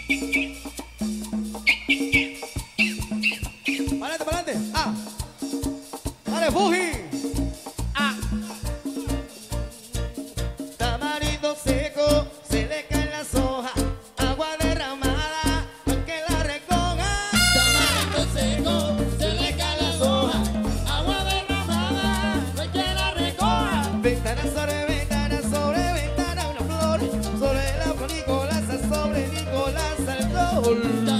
Pa'lante, pa'lante. Ah. Dale, Fuji. Ah. Tamarindo seco, se le caen las hojas. Agua derramada, no hay que la recoja. Tamarindo seco, se le caen las hojas. Agua derramada, no hay que la recoja. Ventana, sobre ventana, una flor. Sobre la flor Nicolasa, sobre Nicolasa el sol.